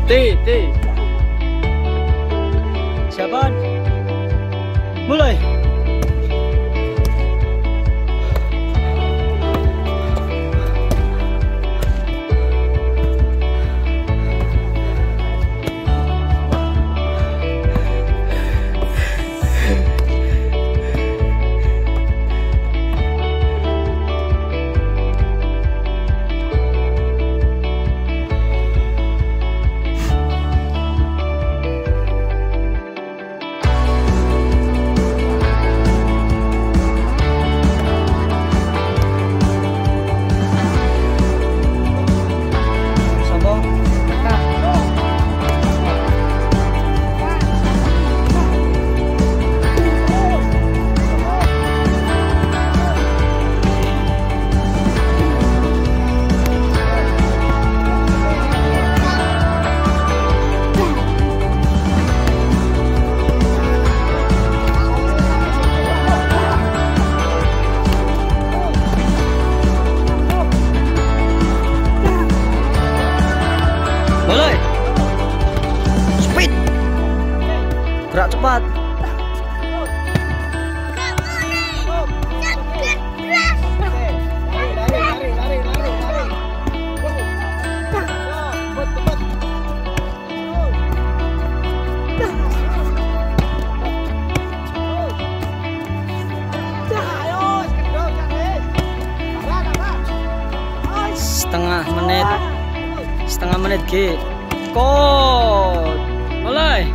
T. Siapa? Mulai. Gerak cepat. Setengah menit G. Kod. Mulai.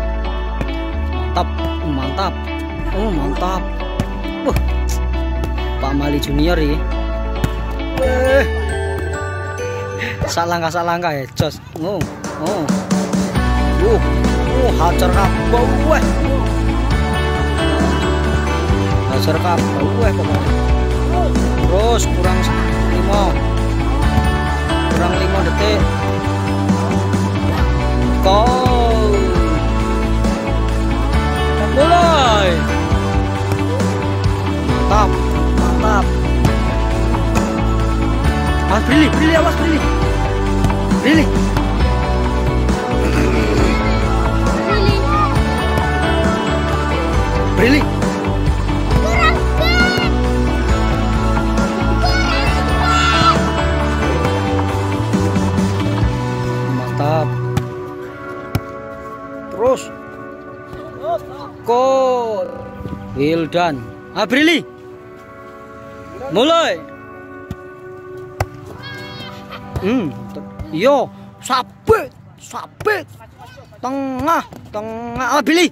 Mantap. Oh, mantap. Pak Mali Junior ya. Salangkah ya, jos. Hajar kabau weh. Hajar kabau weh pokoknya. Terus kurang 5 detik. Gol. Mulai. Mantap. Awas Brili, awas Brili. Mantap. Terus. Gol. Wildan. Brili. Mulai. Yo, sabit. Tengah. Brili.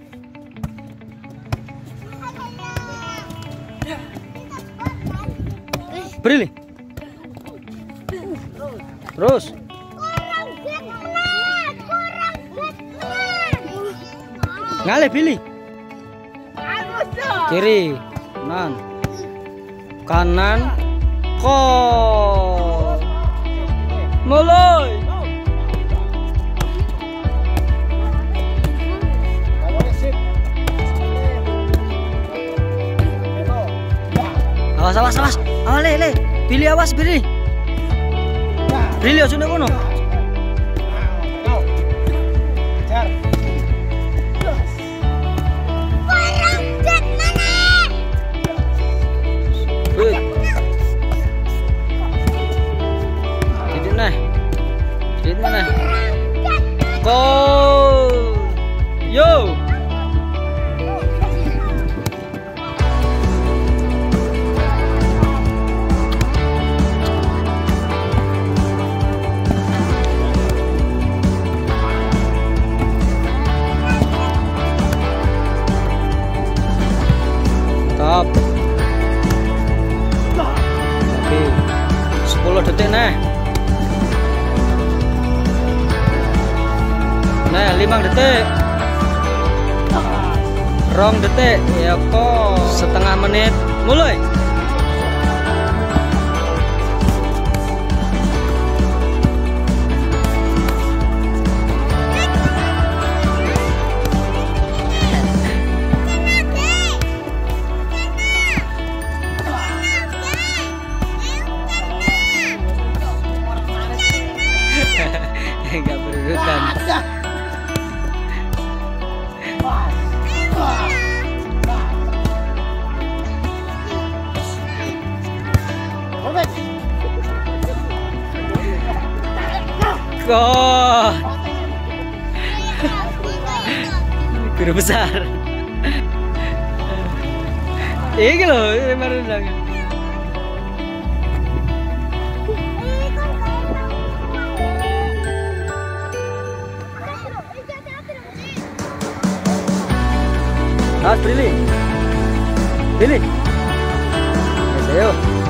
Terus. Ngalih Billy. Kiri, kanan, kol. Mulai. Awas. Le. Billy awas Billy. Billy aja nek kono. Gol. Yo. Stop. Oke. 10 detik nih. 5 detik. 2 detik. Ya kok setengah menit. Mulai. Enggak Bukan. Kok guru besar. Iki loh, baru bilang. Mas Billy. Billy. Ayo.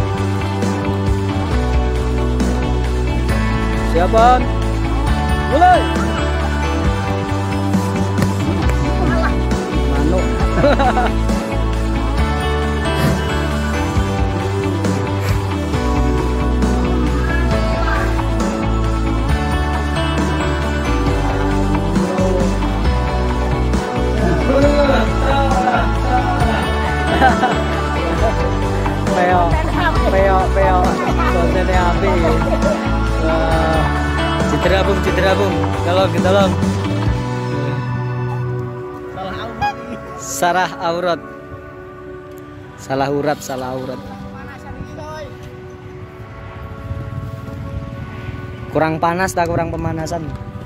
Siapa? Mulai. Mano. Peo. Kontennya api. Citra bung. Tolong. Salah aurat. Salah urat. Kurang panas tak kurang pemanasan.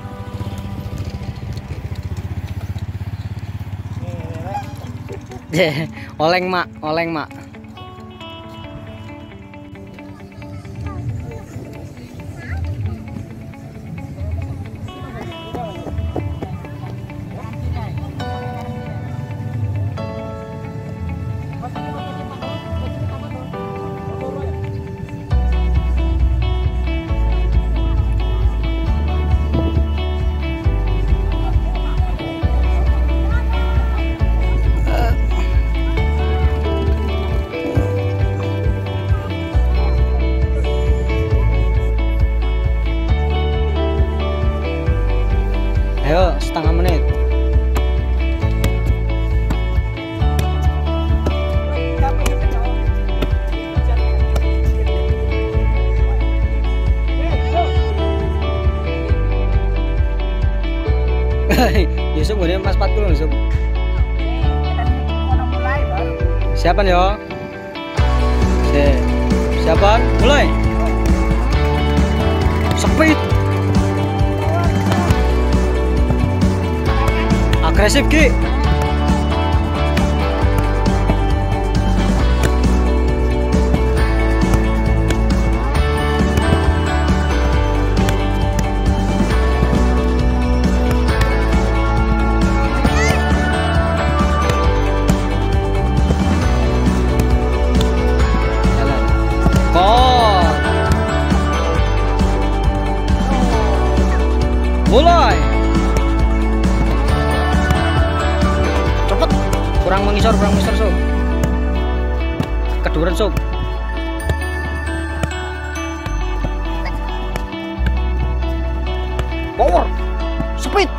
Oleng mak. Ayo, setengah menit. Yusuf ini Mas 40 Yusuf. Siapa nih yo? Siapa? Mulai. Speed. Agresif Ki. Mulai. Cepet. Kurang mengisor sob. Keduran sob. Power. Speed.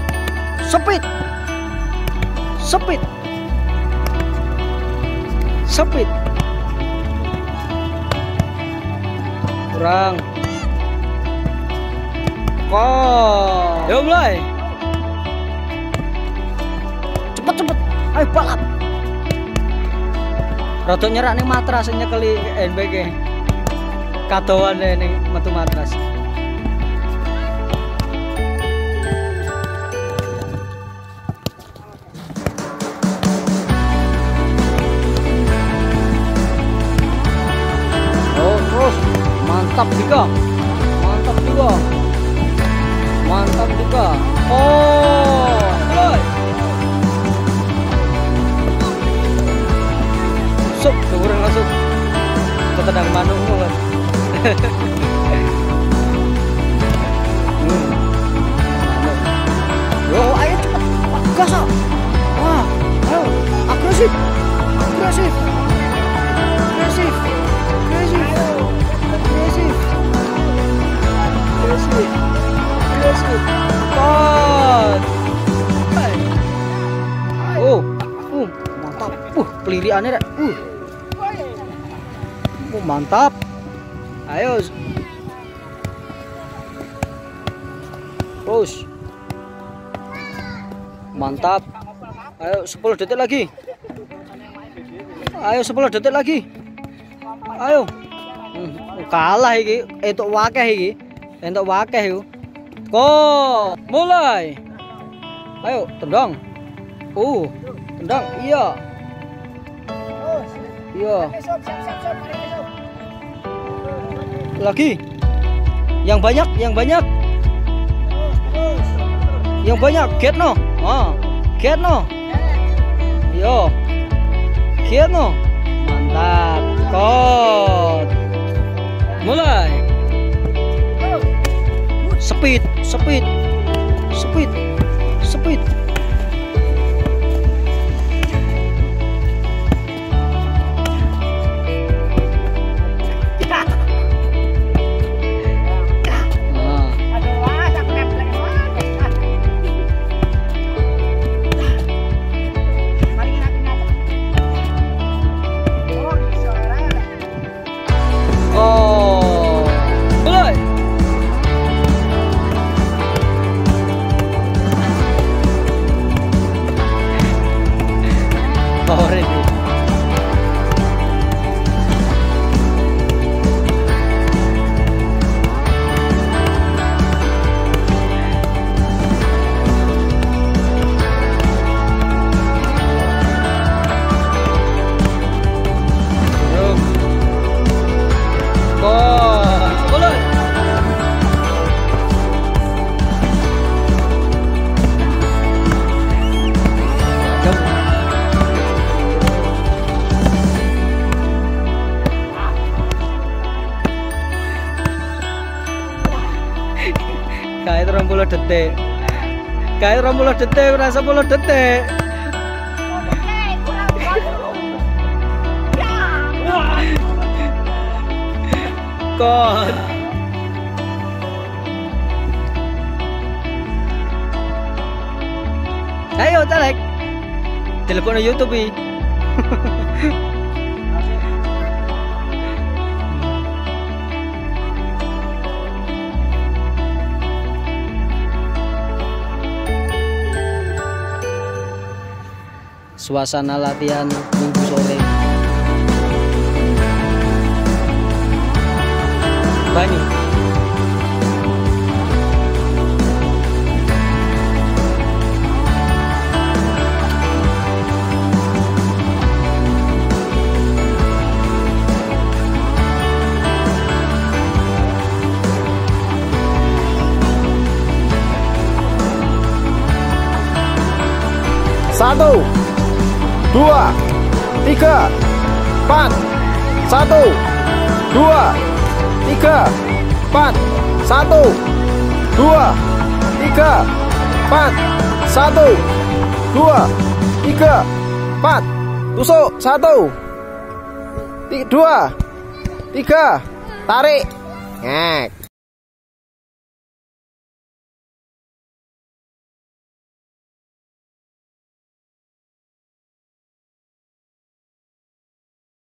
Kurang. Yo mulai. Cepet. Ayo balap. Rada nyerak ning matras nyekeli NBG. Kadoan ning metu matras. Oh, terus mantap juga. Oh, mulai. Sup, kurang masuk. Ketendang manukmu kan. Yo, ayo cepat. Gas. Wah, ayo. Agresif. Mantap. Peliriannya rek. Mantap. Ayo. Push. Mantap. Ayo 10 detik lagi. Ayo 10 detik lagi. Ayo. Kalah iki, entuk wakeh iki. Entuk wakeh iku. Go, mulai. Ayo, tendang. Tendang. Iya. Iya. Lagi. Yang banyak, yang banyak. Yang banyak, get no. Get no. Yo. Get no. Mantap. Kot. Mulai. Speed, speed. Speed. Speed. Kayak 30 detik. Kayak 30 detik, rasa 10 detik. God. Ayo tarik. Telepon YouTube. Suasana latihan minggu sore. Banyu. Satu, 2, 3, 4. 1, 2, 3, 4. 1, 2, 3, 4. 1, 2, 3, 4. Tusuk. 1, 2, 3. Tarik. Ngek.